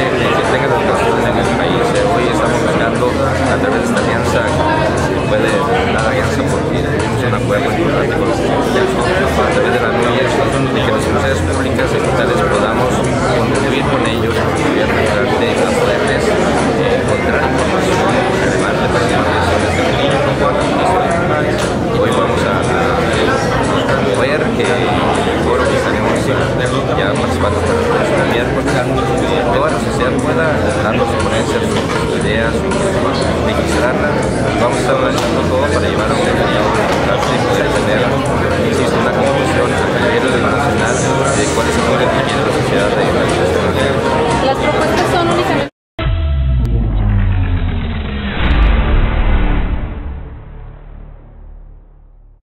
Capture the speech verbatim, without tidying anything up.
que, que tenga educación en el país. Eh, hoy estamos buscando a través de esta alianza, se puede dar alianza porque tenemos un acuerdo importante con los estudiantes a través de la N U Y E S, de que las universidades públicas estatales podamos contribuir con ellos, contribuir realmente a poderles eh, encontrar información relevante para las organizaciones de niños no puedan primaria. Hoy vamos a, a promover que el foro que estaremos ya participando para el próximo miércoles, toda la sociedad pueda darnos ponencias, sus ideas, registrarlas. Vamos a estar organizando todo para llevar a un evento importante y poder tener, insisto, una conclusión a nivel nacional de cuál es el modelo que quiere la sociedad de la educación. Las propuestas